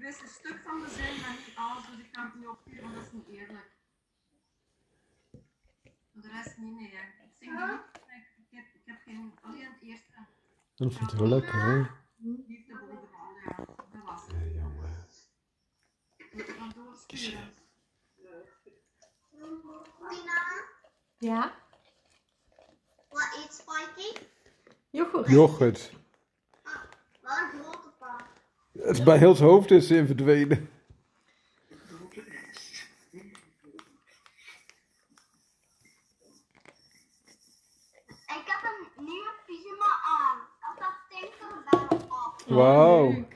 wist een stuk van de zin, maar niet alles, dus ik kan het niet opsturen, want dat is niet eerlijk. Voor de rest niet, nee. Ik zing niet, ik heb geen, alleen het eerste. Dat vindt hij wel lekker, hè? Liefde bovenal, ja. Dat was het. Ja, jongen. Moet je dan doorsturen. Ja? Wat eet Spikey? Yoghurt. Yoghurt. Wat een grote paard. Het is bij heel zijn hoofd is in verdwenen. Ik heb een nieuwe pyjama aan. Dat tinkt er wel op. Wauw.